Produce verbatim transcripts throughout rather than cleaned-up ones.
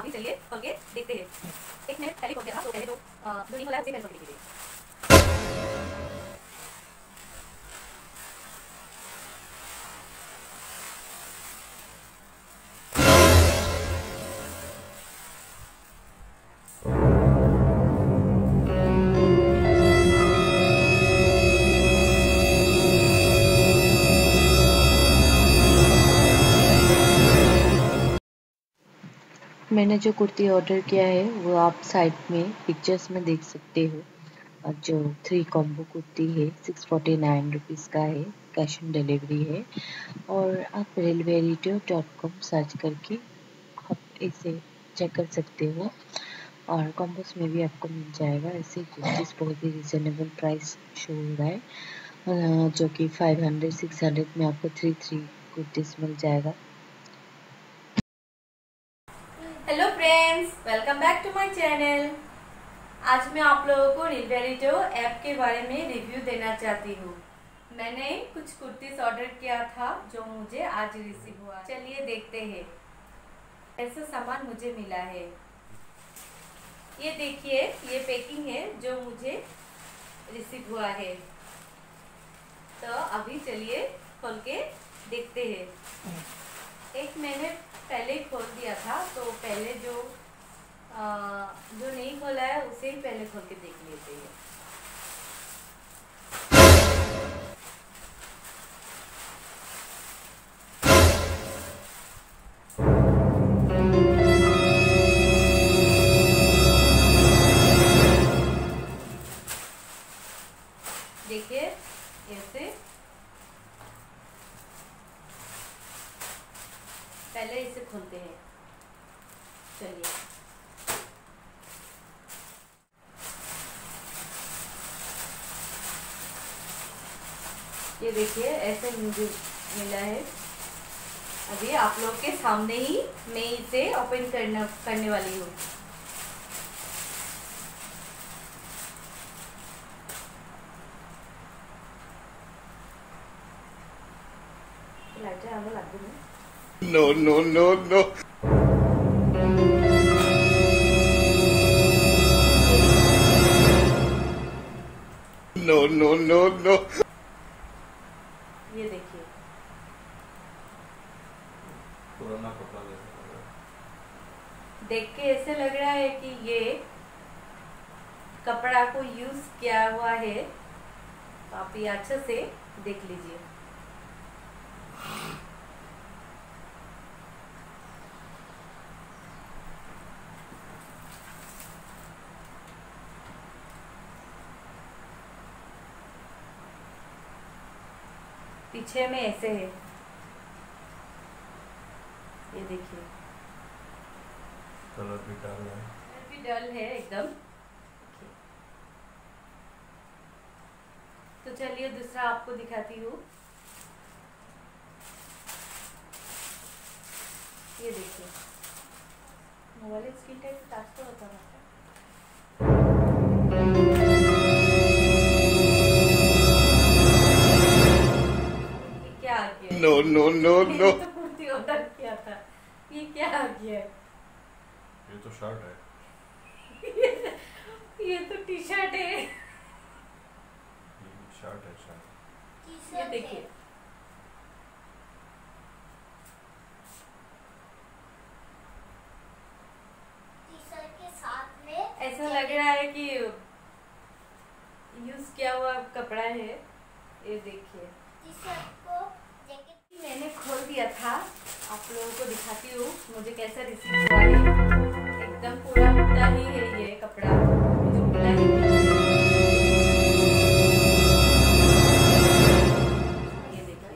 अभी चलिए खोल के देखते हैं। एक मिनट पहले खोल के ना, तो पहले तो अ, जो नहीं खोला है उसे पहले खोल के देखिए। मैंने जो कुर्ती ऑर्डर किया है वो आप साइड में पिक्चर्स में देख सकते हो। और जो थ्री कॉम्बो कुर्ती है सिक्स फोर्टी नाइन रुपीज़ का है, कैश ऑन डिलीवरी है। और आप रेलवेरिटो डॉट कॉम सर्च करके आप इसे चेक कर सकते हो और कॉम्बोस में भी आपको मिल जाएगा। ऐसे कुर्तीज़ बहुत ही रिजनेबल प्राइस शो हो रहा है, अ, जो कि फाइव हंड्रेड सिक्स हंड्रेड में आपको थ्री थ्री कुर्तीज़ मिल जाएगा। Hello friends, welcome back to my channel. आज मैं आप लोगों को रेलवेरिटो ऐप के बारे में रिव्यू देना चाहती हूँ। मैंने कुछ कुर्तीज ऑर्डर किया था जो मुझे आज रिसीव हुआ। चलिए देखते हैं ऐसा सामान मुझे मिला है। ये देखिए, ये पैकिंग है जो मुझे रिसीव हुआ है। तो अभी चलिए खोल के देखते हैं। एक मैंने पहले ही खोल दिया था, तो पहले जो आ, जो नहीं खोला है उसे ही पहले खोल के देख लेते हैं। देखिए ऐसे पहले इसे खोलते हैं। चलिए ये देखिए ऐसे मुझे मिला है। अभी आप लोग के सामने ही मैं इसे ओपन करना करने वाली हूँ। No, no, no, no. No, no, no, no. ये देखिए पुराना कपड़ा जैसा लग रहा है। देख के ऐसे लग रहा है कि ये कपड़ा को यूज किया हुआ है। तो आप ये अच्छे से देख लीजिए। पीछे में ऐसे है, ये देखिए कलर भी डाल है। कलर भी डल है एकदम। तो चलिए दूसरा आपको दिखाती हूँ। ये देखिए मोबाइल स्क्रीन टाइप टाच तो होता है। ये क्या आ गया? No, no, no, no. तो कुर्ती ऑर्डर किया था, ये क्या आ गया? ये तो शर्ट है। ये तो टी शर्ट है। ये शर्ट है शर्ट। ये देखिए के साथ में ऐसा लग रहा है कि यूज किया हुआ कपड़ा है। ये देखिए को जैकेट मैंने खोल दिया था, आप लोगों को दिखाती हूँ मुझे कैसा रिसीव हुआ है। एकदम पूरा उल्टा ही है ये कपड़ा, मुझे उल्टा ही ये देखिए।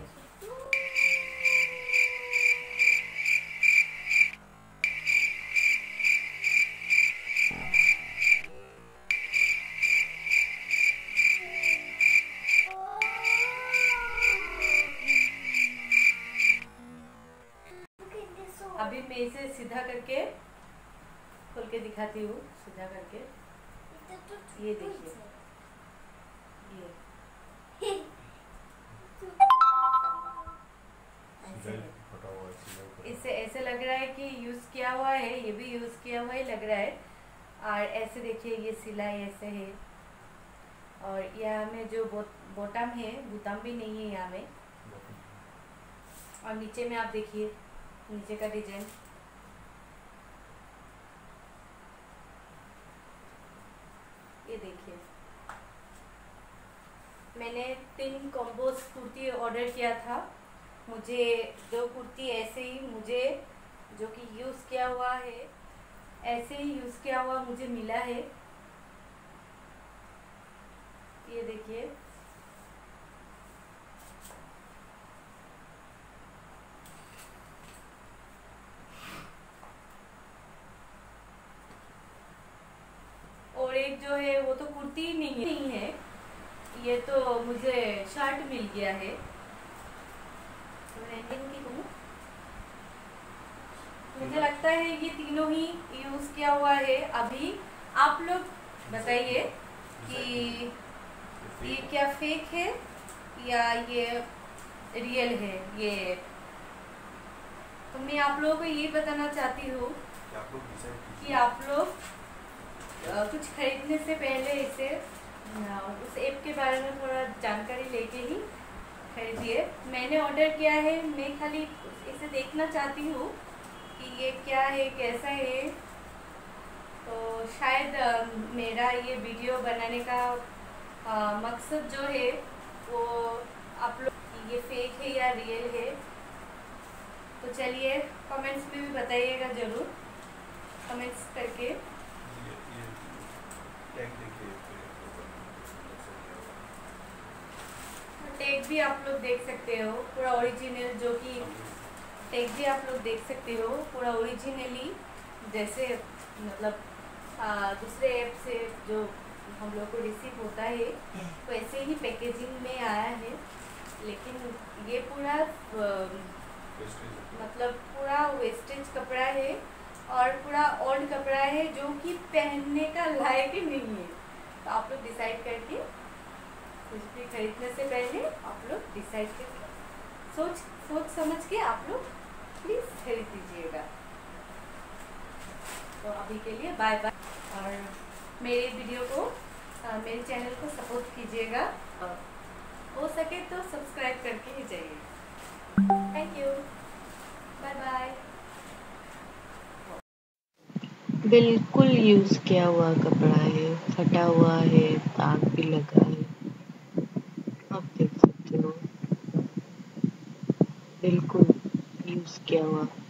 अभी मैं इसे सीधा करके खोल के दिखाती हूँ। सीधा करके ये देखिए, ये सीधा ही फटा हुआ है, सीधा ही इससे ऐसे लग रहा है कि यूज़ किया हुआ है, ये भी यूज़ किया हुआ ही लग रहा है। और ऐसे देखिए ये सिलाई ऐसे है, और यहाँ में जो बो, बॉटम है बुताम भी नहीं है यहाँ में। और नीचे में आप देखिए नीचे का डिजाइन, ये देखिए मैंने तीन कॉम्बोज कुर्ती ऑर्डर किया था। मुझे दो कुर्ती ऐसे ही, मुझे जो कि यूज़ किया हुआ है ऐसे ही यूज़ किया हुआ मुझे मिला है। ये देखिए और एक जो है वो तो कुर्ती नहीं नहीं है, ये तो मुझे शर्ट मिल गया है। तो मैं इनकी कहूँ, मुझे लगता है ये तीनों ही यूज़ किया हुआ है। अभी आप लोग बताइए कि ये क्या फेक है या ये रियल है। ये तो मैं आप लोगों को ये बताना चाहती हूँ कि आप लोग कुछ खरीदने से पहले इसे उस ऐप के बारे में थोड़ा जानकारी लेके ही खरीदिए। मैंने ऑर्डर किया है, मैं खाली इसे देखना चाहती हूँ कि ये क्या है कैसा है। तो शायद मेरा ये वीडियो बनाने का आ, मकसद जो है वो आप लोग ये फेक है या रियल है। तो चलिए कमेंट्स में भी बताइएगा ज़रूर, कमेंट्स करके। टैग भी आप लोग देख सकते हो पूरा ओरिजिनल, जो कि टैग भी आप लोग देख सकते हो पूरा ओरिजिनली, जैसे मतलब आ, दूसरे ऐप से जो हम लोग को रिसीव होता है वैसे ही पैकेजिंग में आया है। लेकिन ये पूरा आ, मतलब पूरा वेस्टेज कपड़ा है और पूरा ओल्ड कपड़ा है जो कि पहनने का लायक ही नहीं है। तो आप लोग डिसाइड करके कुछ भी खरीदने से पहले आप लोग डिसाइड करके सोच सोच समझ के आप लोग प्लीज़ खरीद दीजिएगा। तो अभी के लिए बाय बाय, और मेरे वीडियो को आ, मेरे चैनल को सपोर्ट कीजिएगा, हो सके तो सब्सक्राइब करके ही जाइए। Thank you, bye bye. बिल्कुल यूज़ किया हुआ कपड़ा है, फटा हुआ है, दाग भी लगा है, आप देख सकते हो। बिल्कुल यूज़ किया हुआ।